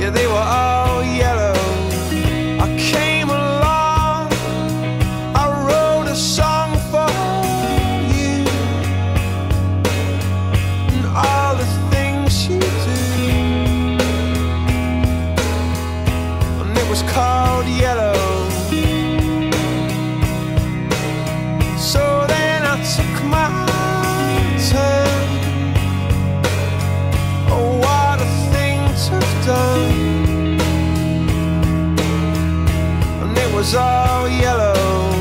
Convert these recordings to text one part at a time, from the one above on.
yeah, they were all yellow. I came along, I wrote a song for you, and all the things you do, and it was called Yellow. So then I took my turn. Oh, what a thing to have done. And it was all yellow.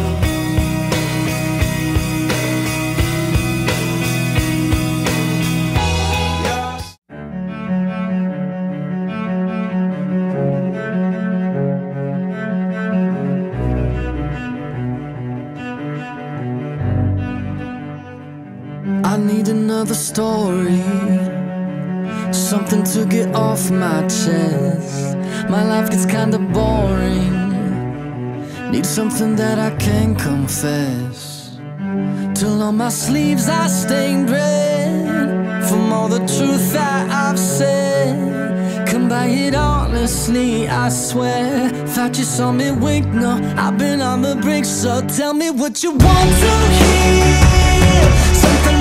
I need another story, something to get off my chest. My life gets kinda boring, need something that I can confess. Till on my sleeves I stained red from all the truth that I've said. Come by it honestly, I swear. Thought you saw me wink, no, I've been on the brink. So tell me what you want to hear, something